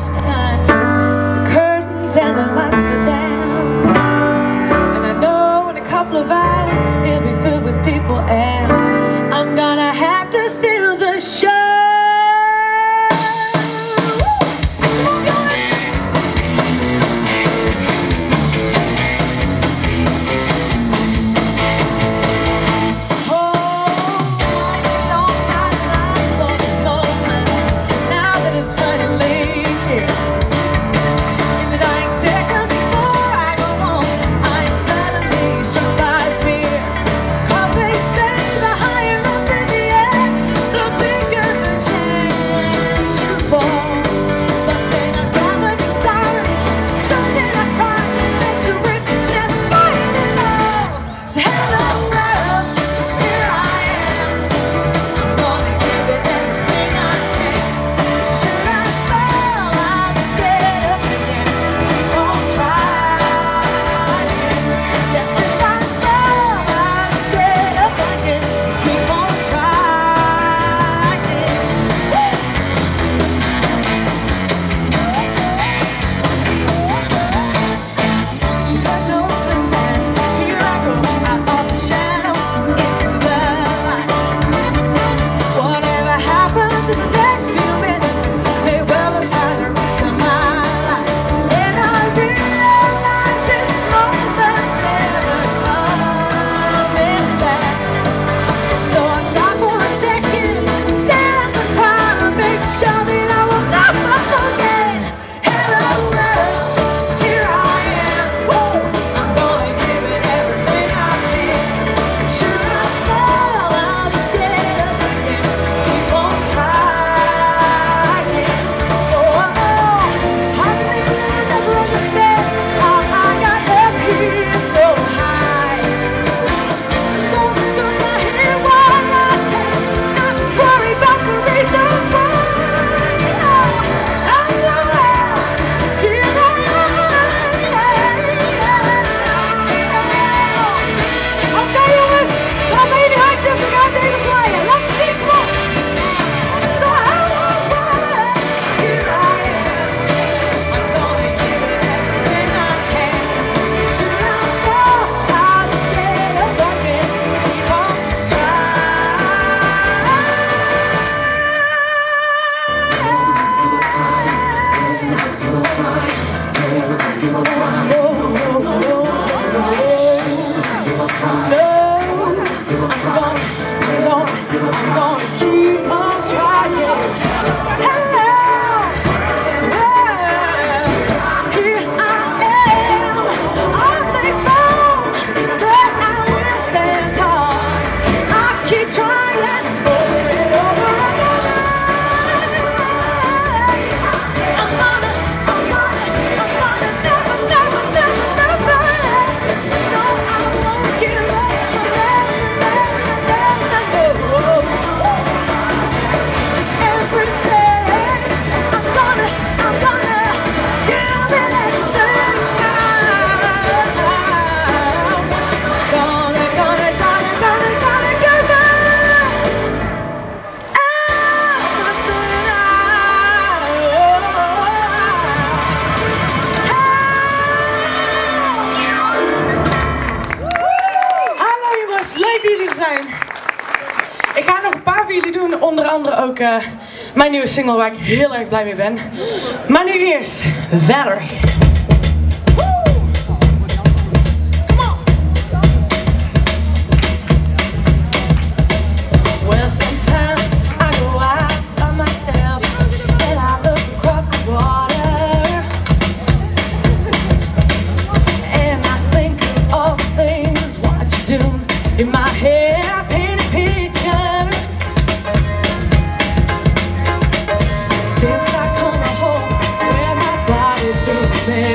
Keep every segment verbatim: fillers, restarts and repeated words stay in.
first time. The curtains and the lights are down, and I know in a couple of hours it'll be filled with people, and I'm gonna have to steal the show. Ik ga nog een paar voor jullie doen, onder andere ook uh, mijn nieuwe single waar ik heel erg blij mee ben. Maar nu eerst Valerie. Since I come home where my body's been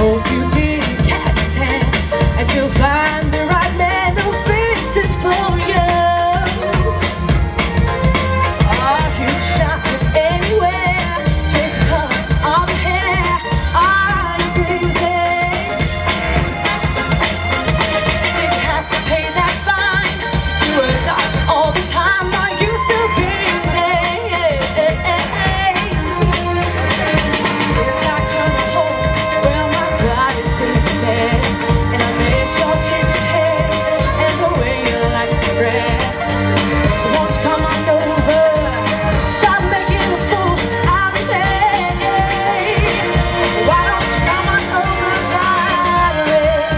Hope you did catch a tan, and you'll find the right man who'll fix it for you. Oh, you shop anywhere, change the color of your hair. Are you crazy? Did you have to pay that fine? You were dodging all the time. Are you still busy? Since I come home, well, my body's been a mess, and I miss your ginger hair and the way you like to dress. So won't you come on over? Stop making a fool out of me. Why don't you come on over, Valerie?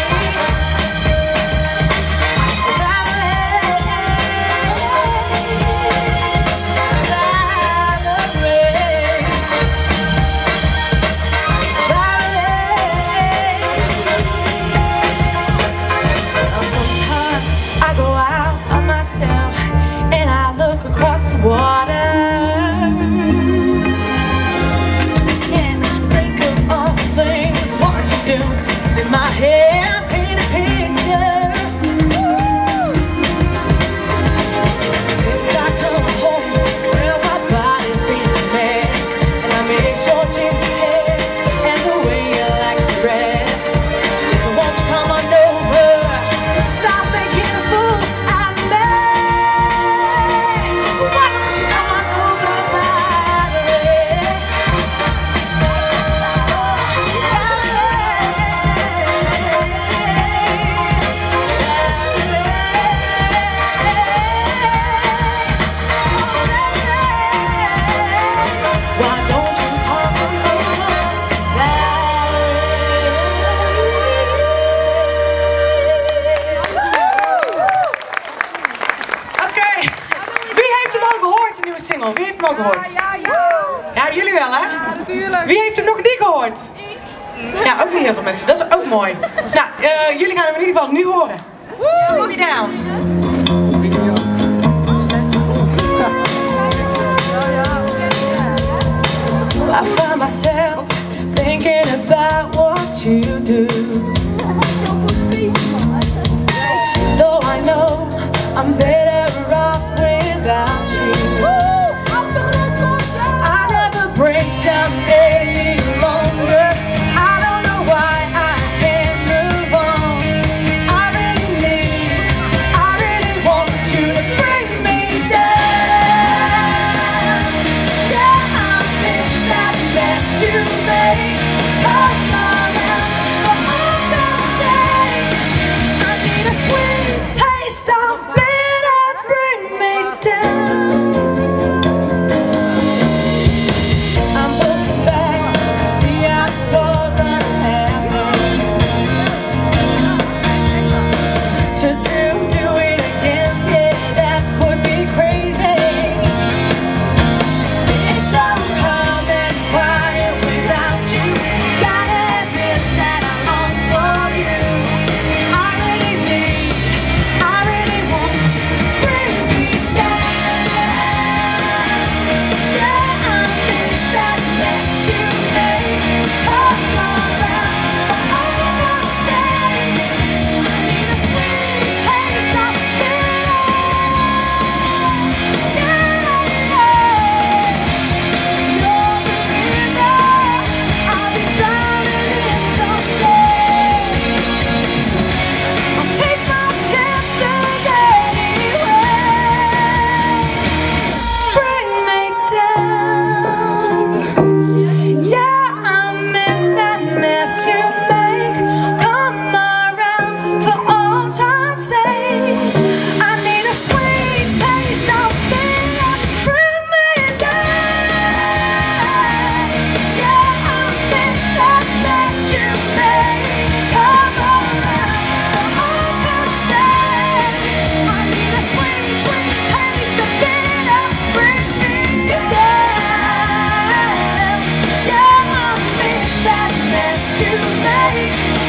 Sometimes I go out on myself and I look across the water, and I think of all the things what you do. In my head, paint a picture. Since I come home, well, my body's been a mess, and I miss your ginger hair and the way you like to dress. So won't you come on over? Stop making a fool out of me. Why don't you come on over, Valerie? Why don't you come on over, Oké, wie heeft hem al gehoord, de nieuwe single? Wie heeft hem al gehoord? Ja, ja. Ja, jullie wel, hè? Ja, natuurlijk. Wie heeft hem nog niet gehoord? Ja, ook niet heel veel mensen. Dat is ook mooi. Nou, eh, jullie gaan hem in ieder geval nu horen. Put me down. I find myself thinking about what you do. Though I know I'm better off without you. I never break down any longer. I don't know why I can't move on. I really need, I really want you to bring me down. Yeah, I miss that mess you made. Come around for all time's sake. I need a sweet taste of bitter, bring me down. I'm looking back to see how it was unhappy. To do, do it again, yeah, that would be crazy. It's so calm and quiet without you. Gotta admit that I long for you. I really need, I really want you to bring me down. Yeah, I miss that mess you made. Come around for all time's sake. I need a sweet taste of bitter. Yeah, you're the reason I'll be drowning in someday. I'll take my chances anyway. Bring me down. Yeah, I miss that mess you make. Come around for all time's sake. I need a sweet taste of bitter. Bring me down. Yeah, I miss that mess you made. Come around for all time's sake. I need a sweet, sweet taste of bitter. Bring me down. Yeah, I miss that mess you made.